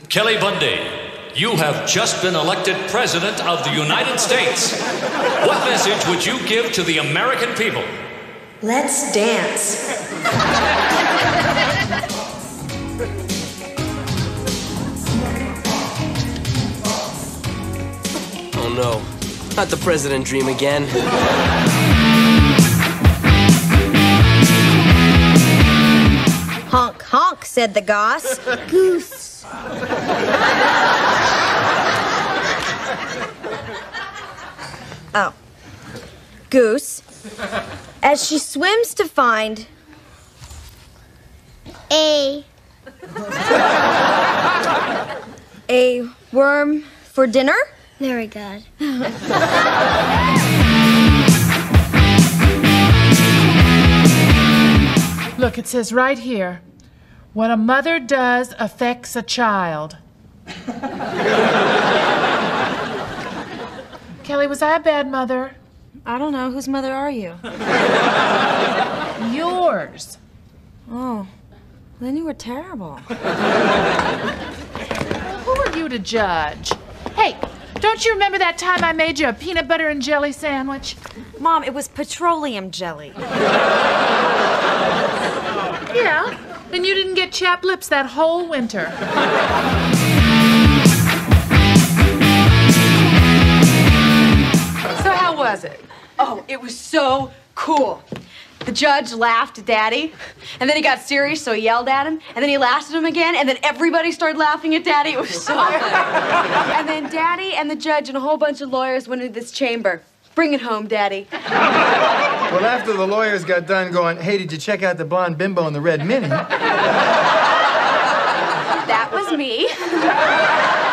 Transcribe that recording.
Kelly Bundy, you have just been elected President of the United States. What message would you give to the American people? Let's dance. Oh no, not the president dream again. Honk, honk, said the goss. Goose. Oh. Goose. As she swims to find a worm for dinner? Very good. Look, it says right here, what a mother does affects a child. Kelly, was I a bad mother? I don't know. Whose mother are you? Yours. Oh, then you were terrible. Who are you to judge? Hey, don't you remember that time I made you a peanut butter and jelly sandwich? Mom, it was petroleum jelly. Yeah, and you didn't get chapped lips that whole winter. So how was it? Oh, it was so cool. The judge laughed at Daddy, and then he got serious, so he yelled at him, and then he laughed at him again, and then everybody started laughing at Daddy. It was so good. And then Daddy and the judge and a whole bunch of lawyers went into this chamber. Bring it home, Daddy. Well, after the lawyers got done going, hey, did you check out the blonde bimbo in the red mini? That was me.